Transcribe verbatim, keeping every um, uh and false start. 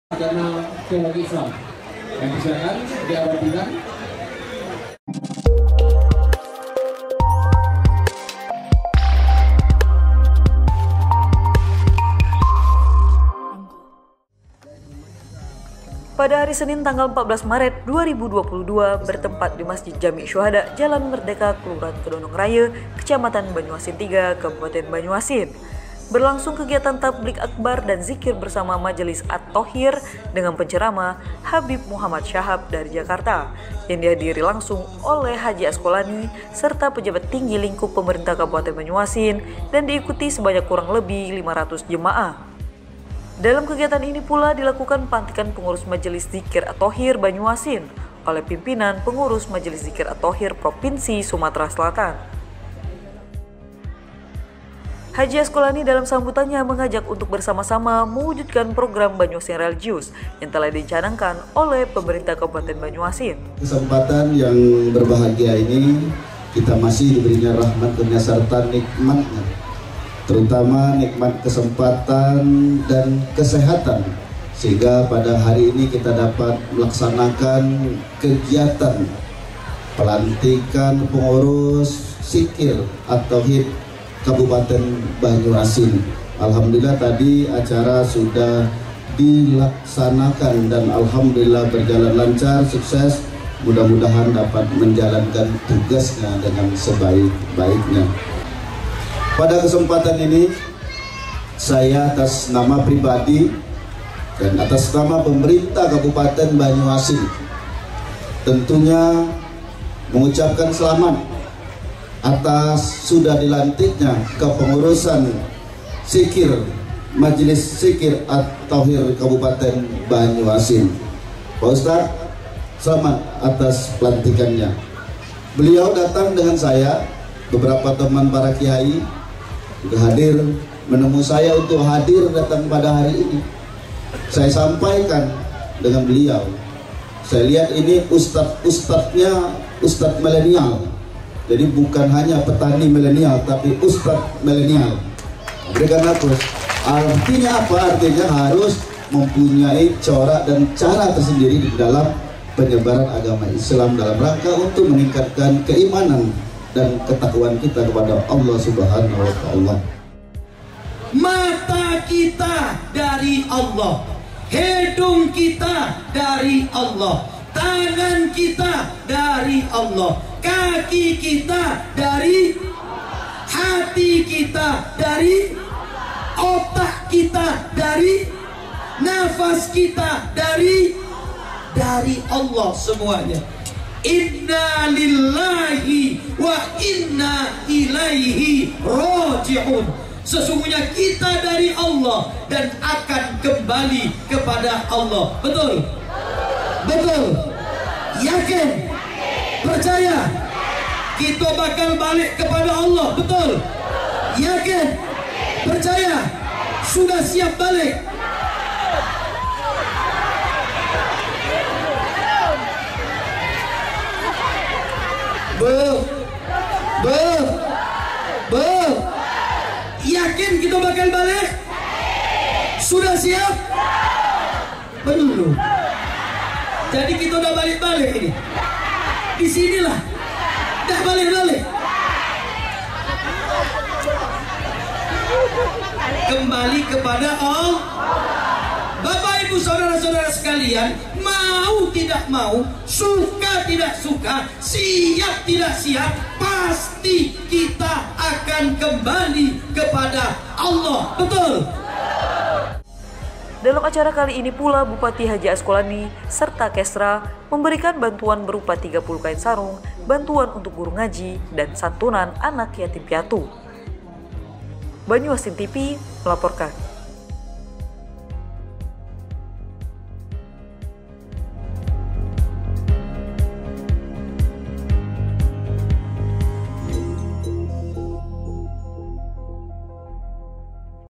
Agama Teologi Islam yang disiarkan di awal bidang. Pada hari Senin tanggal empat belas Maret dua ribu dua puluh dua bertempat di Masjid Jami Syuhada Jalan Merdeka, Kelurahan Kedondong Raya, Kecamatan Banyuasin tiga, Kabupaten Banyuasin. Berlangsung kegiatan tablik akbar dan zikir bersama Majelis At-Thohir dengan penceramah Habib Muhammad Syahab dari Jakarta yang dihadiri langsung oleh Haji Asqolani serta pejabat tinggi lingkup pemerintah Kabupaten Banyuasin dan diikuti sebanyak kurang lebih lima ratus jemaah. Dalam kegiatan ini pula dilakukan pelantikan pengurus Majelis Zikir At-Thohir Banyuasin oleh pimpinan pengurus Majelis Zikir At-Thohir Provinsi Sumatera Selatan. Haji Asqolani dalam sambutannya mengajak untuk bersama-sama mewujudkan program Banyuasin Religius yang telah dicanangkan oleh pemerintah Kabupaten Banyuasin. Kesempatan yang berbahagia ini kita masih diberinya rahmat dan serta nikmatnya, terutama nikmat kesempatan dan kesehatan, sehingga pada hari ini kita dapat melaksanakan kegiatan pelantikan pengurus Zikir At-Thohir Kabupaten Banyuasin. Alhamdulillah tadi acara sudah dilaksanakan dan alhamdulillah berjalan lancar, sukses. Mudah-mudahan dapat menjalankan tugasnya dengan sebaik-baiknya. Pada kesempatan ini saya atas nama pribadi dan atas nama pemerintah Kabupaten Banyuasin tentunya mengucapkan selamat atas sudah dilantiknya kepengurusan Zikir Majelis Zikir At-Thohir Kabupaten Banyuasin. Pak Ustadz, selamat atas pelantikannya. Beliau datang dengan saya, beberapa teman para kiai juga hadir, menemui saya untuk hadir datang pada hari ini. Saya sampaikan dengan beliau, saya lihat ini ustadz-ustadznya ustadz milenial. Jadi bukan hanya petani milenial, tapi ustadz milenial. Berikan hapus. Artinya apa? Artinya harus mempunyai corak dan cara tersendiri di dalam penyebaran agama Islam dalam rangka untuk meningkatkan keimanan dan ketakwaan kita kepada Allah Subhanahu wa Ta'ala. Mata kita dari Allah, hidung kita dari Allah, tangan kita dari Allah, kaki kita dari, hati kita dari, otak kita dari, nafas kita dari, dari Allah semuanya. Inna lillahi wa inna ilaihi raji'un. Sesungguhnya kita dari Allah dan akan kembali kepada Allah. Betul? Betul? Yakin? Percaya? Kita bakal balik kepada Allah. Betul? Yakin? Percaya? Sudah siap balik? Be, be, be. Yakin kita bakal balik? Sudah siap? Belum. Jadi kita udah balik-balik ini. Di sinilah. Dah balik-balik. Kembali kepada Allah. Bapak Ibu saudara-saudara sekalian, mau tidak mau, suka tidak suka, siap tidak siap, pasti kita akan kembali kepada Allah. Betul? Dalam acara kali ini pula Bupati Haji Asqolani serta Kesra memberikan bantuan berupa tiga puluh kain sarung, bantuan untuk guru ngaji, dan santunan anak yatim piatu. Banyuasin T V melaporkan.